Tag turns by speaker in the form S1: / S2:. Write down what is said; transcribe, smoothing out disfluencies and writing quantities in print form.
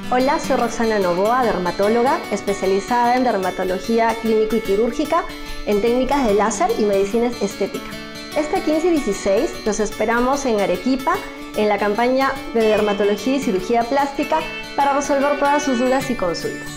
S1: Hola, soy Roxana Novoa, dermatóloga, especializada en dermatología clínico y quirúrgica, en técnicas de láser y medicina estética. Este 15 y 16 los esperamos en Arequipa, en la campaña de dermatología y cirugía plástica, para resolver todas sus dudas y consultas.